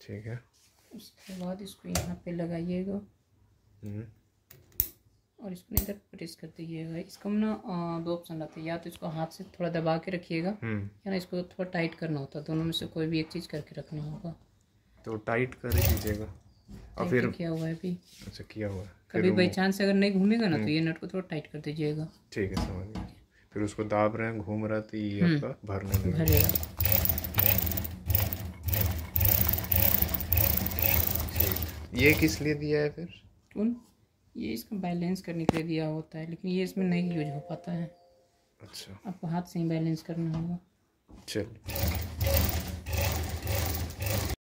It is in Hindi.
ठीक है। उसके बाद इसको यहाँ पे लगाइएगा और इसको इधर प्रेस कर दीजिएगा। इसका ना 2 ऑप्शन रहते हैं, या तो इसको हाथ से थोड़ा दबा के रखिएगा या ना इसको थोड़ा टाइट करना होता है। दोनों में से कोई भी एक चीज़ करके रखना होगा। तो टाइट कर ही दीजिएगा। और फिर किया हुआ है अभी। अच्छा, किया हुआ है। कभी बाई चांस अगर नहीं घूमेगा ना तो ये नट को थोड़ा टाइट कर दीजिएगा। ठीक है, समझ गया। फिर उसको दाब रहे हैं, घूम रहा है, तो ये आपका भरने लगेगा। भरेगा। ये किस लिए दिया है फिर? ये इसका बैलेंस करने के लिए दिया होता है, लेकिन ये इसमें नहीं यूज हो पाता है। अच्छा, आपको हाथ से ही बैलेंस करना होगा। चल।